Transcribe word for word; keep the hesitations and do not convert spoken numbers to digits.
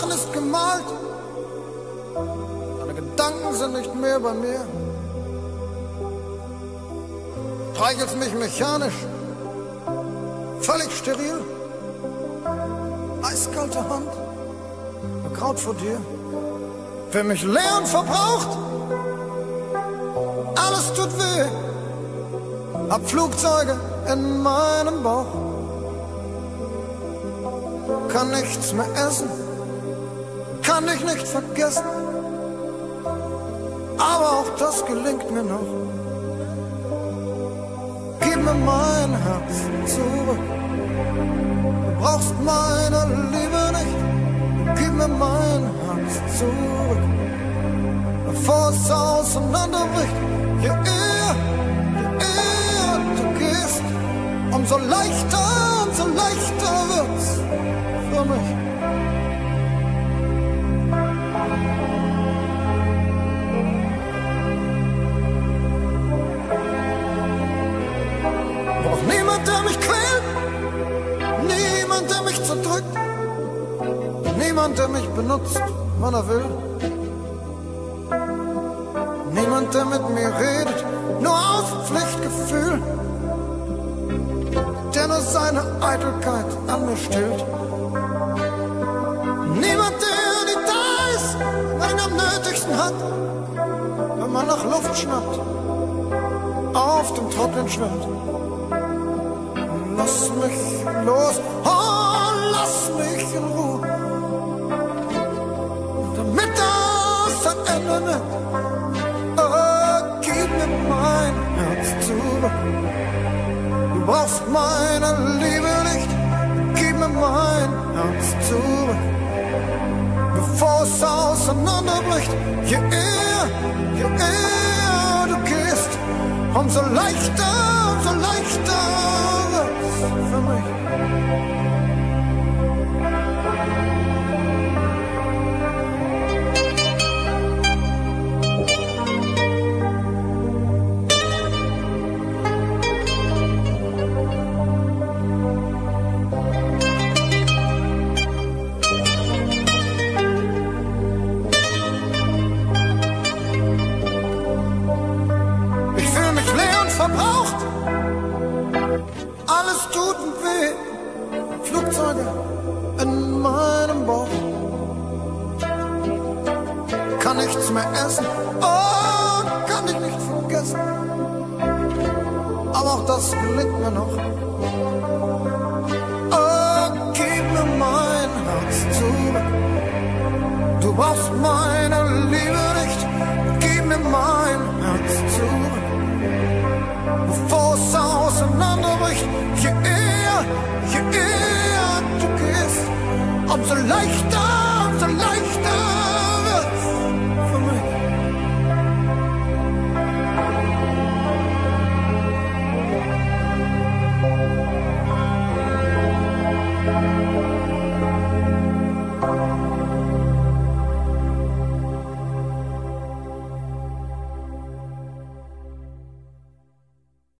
Lachen ist gemalt, deine Gedanken sind nicht mehr bei mir. Streichelst mich mechanisch, völlig steril, eiskalte Hand, Kraut vor dir. Wer mich leer und verbraucht, alles tut weh. Hab Flugzeuge in meinem Bauch, kann nichts mehr essen, kann dich nicht vergessen, aber auch das gelingt mir noch. Gib mir mein Herz zurück, du brauchst meine Liebe nicht. Gib mir mein Herz zurück, bevor es auseinanderbricht. Je eher, je eher du gehst, umso leichter, umso leichter wird's für mich. Brauch niemand, der mich quält, niemand, der mich zerdrückt, niemand, der mich benutzt, wann er will. Niemand, der mit mir redet, nur aus Pflichtgefühl, der nur seine Eitelkeit an mir stillt. Niemand, der nicht da ist, wenn ihn am nötigsten hat, wenn man nach Luft schnappt, auf dem Trocknen schwimmt. Lass mich los, oh, lass mich in Ruhe, damit das ein Ende nimmt. Oh, gib mir mein Herz zurück, du brauchst meine Liebe nicht. Gib mir mein Herz zurück, bevor es auseinanderbricht. Je eher, je eher du gehst, umso leichter, umso leichter wird's für mich. Verbraucht, alles tut weh. Flugzeuge in meinem Bauch, kann nichts mehr essen, oh, kann ich nicht vergessen, aber auch das gelingt mir noch. Oh, gib mir mein Herz zurück, du brauchst meine Liebe nicht. Gib mir mein Herz zurück, bevor es auseinanderbricht. Je eher, je eher du gehst, umso leichter, umso leichter